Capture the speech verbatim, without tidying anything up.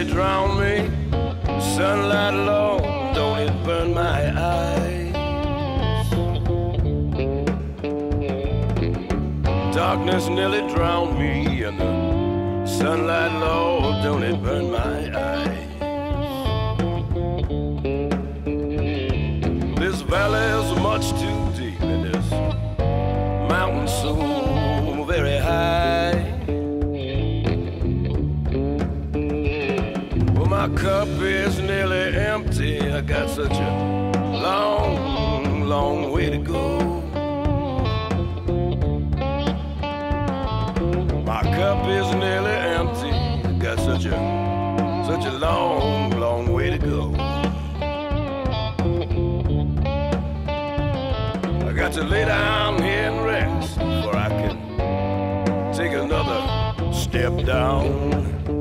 drown me. Sunlight alone, don't it burn my eyes? Darkness nearly drowned me, and the sunlight, Lord, don't it burn my eyes? This valley is much too deep, and this mountain so very high. Well, my cup is nearly empty. I got such a long, long way to go. My cup is nearly empty. I got such a, such a long, long way to go. I got to lay down here and rest before I can take another step down.